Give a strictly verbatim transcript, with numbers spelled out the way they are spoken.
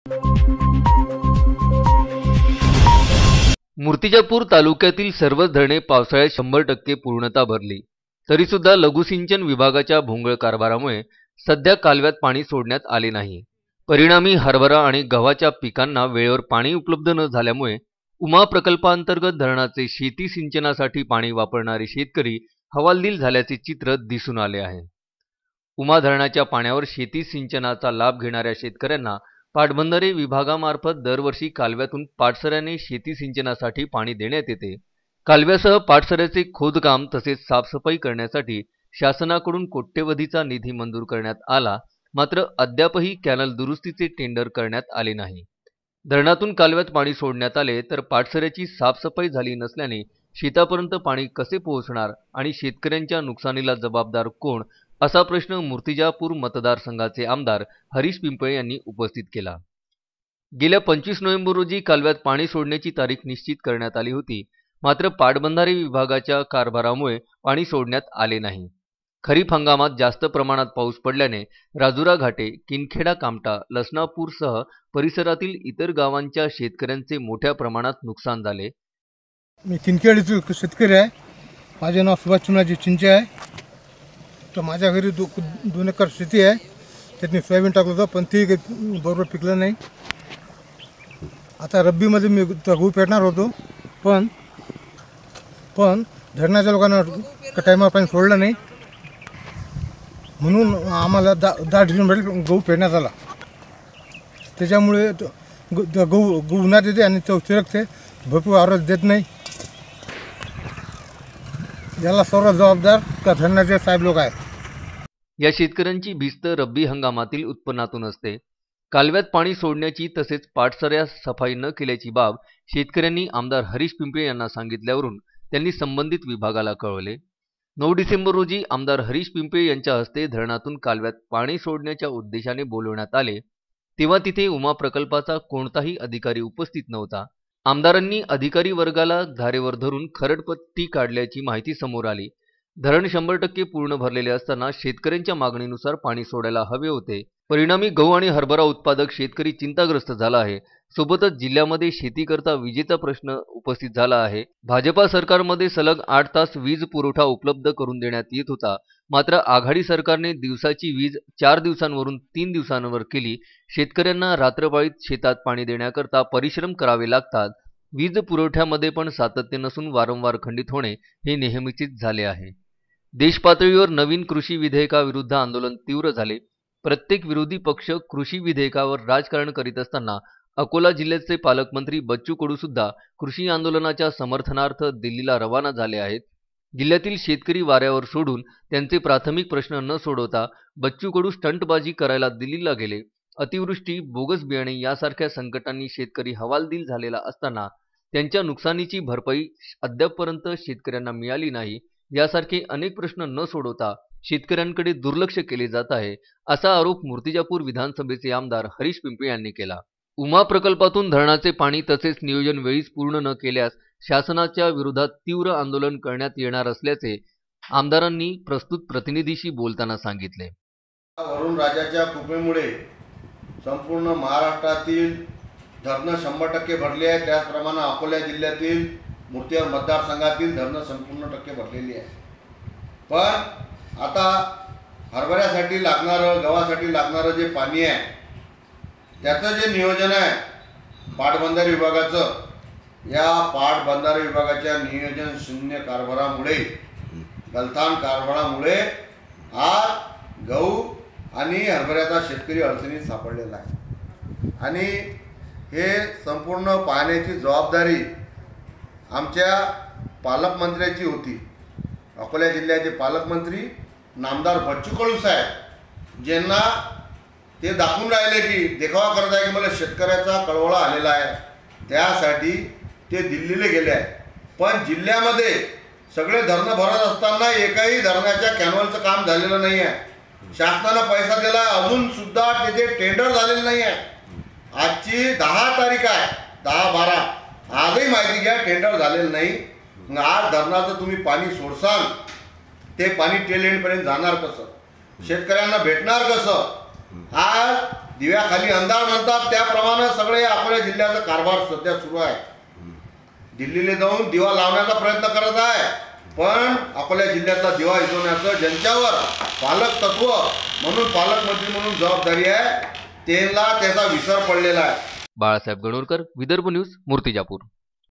मूर्तिजापूर तालुक्यातील सर्वच धरणे पावसाळ्यात शंभर टक्के पूर्णता भरली, तरी सुद्धा लघुसिंचन विभागाच्या भोंगळ कारभारामुळे सध्या कालव्यात पाणी सोडण्यात आले नाही। परिणामी हरभरा आणि गव्हाच्या पिकांना वेळेवर पाणी उपलब्ध न झाल्यामुळे उमा प्रकल्पांतर्गत धरणाचे शेती सिंचनासाठी पाणी वापरणारे शेतकरी हवालदिल झाल्याचे चित्र दिसून आले आहे। उमा धरणाच्या पाण्यावर शेती सिंचनाचा लाभ घेणाऱ्या शेतकऱ्यांना पाटबंधारे विभागामार्फत दरवर्षी कालव्यातून पाटसऱ्याने शेती सिंचनासाठी पाणी देण्यात येते। कालव्यासह पाटसऱ्याचे खोदकाम तसेच साफसफाई करण्यासाठी शासनाकडून कोट्यवधीचा निधी मंजूर करण्यात आला, मात्र अद्यापही कॅनल दुरुस्तीचे टेंडर करण्यात आले नाही। धरणातून कालव्यात पाणी सोडण्यात आले तर पाटसऱ्याची साफसफाई झाली नसल्याने शेतापर्यंत पाणी कसे पोहोचणार आणि शेतकऱ्यांच्या नुकसानीला जबाबदार कोण, असा प्रश्न मूर्तिजापूर मतदारसंघाचे आमदार हरीश पिंपळे यांनी उपस्थित केला। गेल्या पंचवीस नोव्हेंबर रोजी कालव्यात पाणी सोडण्याची तारीख निश्चित करण्यात आली होती, मात्र पाटबंधारे विभागाच्या कारभारामुळे पाणी सोडण्यात आले नाही। खरीप हंगामात जास्त प्रमाणात पाऊस पडल्याने राजुरा घाटे, किनखेडा कामटा, लसनापूरसह परिसरातील इतर गावांच्या शेतकऱ्यांचे मोठ्या प्रमाणात नुकसान झाले। मी किनखेडीतील शेतकरी आहे। माझे नाव सुभाष चिमणाजी चिंचे आहे। तर माझ्या घरी दो दोन एकर शेती आहे। त्यातनी सोयाबीन टाकलं होतं, पण ती बरोबर पिकलं नाही। आता रब्बीमध्ये मी गहू पेरणार होतो, पण पण धरणाच्या लोकांना टायमावर पाणी सोडलं नाही, म्हणून आम्हाला दहा दहा डिसेंबर गहू पेरण्यात आला। त्याच्यामुळे गहू गहू उन्हात येते आणि तो चिरकते, भरपूर आवाज देत नाही। याला सर्व जबाबदार का धरणाचे साहेब लोक आहेत। या शेतकऱ्यांची भिस्त रब्बी हंगामातील उत्पन्नातून असते। कालव्यात पाणी सोडण्याची तसेच पाटसऱ्यास सफाई न केल्याची बाब शेतकऱ्यांनी आमदार हरीश पिंपळे यांना सांगितल्यावरून त्यांनी संबंधित विभागाला कळवले। नऊ डिसेंबर रोजी आमदार हरीश पिंपळे यांच्या हस्ते धरणातून कालव्यात पाणी सोडण्याच्या उद्देशाने बोलवण्यात आले, तेव्हा तिथे उमा प्रकल्पाचा कोणताही अधिकारी उपस्थित नव्हता। आमदारांनी अधिकारी वर्गाला धारेवर धरून खरडपट्टी काढल्याची माहिती समोर आली। धरण शंभर टक्के पूर्ण भरलेले असताना शेतकऱ्यांच्या मागणीनुसार पाणी सोडायला हवे होते। परिणामी गहू आणि हरभरा उत्पादक शेतकरी चिंताग्रस्त झाला आहे। सोबतच जिल्ह्यामध्ये शेतीकरता विजेचा प्रश्न उपस्थित झाला आहे। भाजपा सरकारमध्ये सलग आठ तास वीज पुरवठा उपलब्ध करून देण्यात येत होता, मात्र आघाडी सरकारने दिवसाची वीज चार दिवसांवरून तीन दिवसांवर केली। शेतकऱ्यांना रात्रपाळीत शेतात पाणी देण्याकरता परिश्रम करावे लागतात। वीज पुरवठ्यामध्ये पण सातत्य नसून वारंवार खंडित होणे हे नेहमीचेच झाले आहे। देशपातळीवर नवीन कृषी विधेयकाविरुद्ध आंदोलन तीव्र झाले। प्रत्येक विरोधी पक्ष कृषी विधेयकावर राजकारण करीत असताना अकोला जिल्ह्याचे पालकमंत्री बच्चू कडू सुद्धा कृषी आंदोलनाच्या समर्थनार्थ दिल्लीला रवाना झाले आहेत। जिल्ह्यातील शेतकरी वाऱ्यावर सोडून त्यांचे प्राथमिक प्रश्न न सोडवता बच्चू कडू स्टंटबाजी करायला दिल्लीला गेले। अतिवृष्टी, बोगस बियाणे यासारख्या संकटांनी शेतकरी हवालदिल झालेला असताना त्यांच्या नुकसानीची भरपाई अद्यापपर्यंत शेतकऱ्यांना मिळाली नाही। यासारखे अनेक प्रश्न न सोडवता शेतकऱ्यांकडे दुर्लक्ष केले जात आहे, असा आरोप मूर्तिजापूर विधानसभेचे आमदार हरीश पिंपळे यांनी केला। उमा प्रकल्पातून धरणाचे पाणी तसेच नियोजन वेळीच पूर्ण न केल्यास शासनाच्या विरोधात तीव्र आंदोलन करण्यात येणार असल्याचे आमदारांनी प्रस्तुत प्रतिनिधीशी बोलताना सांगितले। वरुण राजाच्या कृपेमुळे संपूर्ण महाराष्ट्रातील धरणं शंभर टक्के भरली आहे। त्याचप्रमाणे अकोला जिल्ह्यातील मूर्तिजापूर मतदारसंघातील धरणं संपूर्ण टक्के भरलेली आहे। पण आता हरभऱ्यासाठी लागणारं, गव्हासाठी लागणारं जे पाणी आहे त्याचं जे नियोजन आहे पाटबंधारे विभागाचं, या पाटबंधारे विभागाच्या नियोजन शून्य कारभारामुळे, गलथान कारभारामुळे आज गहू आणि हरभऱ्याचा शेतकरी अडचणीत सापडलेला आहे। आणि हे संपूर्ण पाहण्याची जबाबदारी आमच्या पालकमंत्र्याची होती। अकोला जिल्ह्याचे पालकमंत्री नामदार बच्चू कडू साहेब, ज्यांना ते दाखवून राहिले की देखावा करत आहे की मला शेतकऱ्याचा कळवळा आलेला आहे, त्यासाठी ते दिल्लीला गेले आहे। पण जिल्ह्यामध्ये सगळे धरणं भरत असताना एकाही धरणाच्या कॅनॉलचं काम झालेलं नाही आहे। शासनानं पैसा दिला, अजून सुद्धा त्याचे टेंडर झालेले नाही आहे। आजची दहा तारीख आहे, दहा बारा आजही माहिती घ्या टेंडर झालेलं नाही। आज धरणाचं तुम्ही पाणी सोडसाल, ते पाणी टेल एंडपर्यंत जाणार कसं, शेतकऱ्यांना भेटणार कसं? आज दिव्याखाली अंधार म्हणतात त्याप्रमाणे सगळे अकोला जिल्ह्याचा कारभार सध्या सुरू आहे. दिल्लीला जाऊन दिवा लावण्याचा प्रयत्न करत आहे, पण अकोला जिल्ह्यातला दिवा विझवण्याचं ज्यांच्यावर पालक तत्व म्हणून पालकमंत्री म्हणून जबाबदारी आहे त्यांना त्याचा विसर पडलेला आहे. बाळासाहेब गणोरकर, विदर्भ न्यूज, मूर्तिजापूर.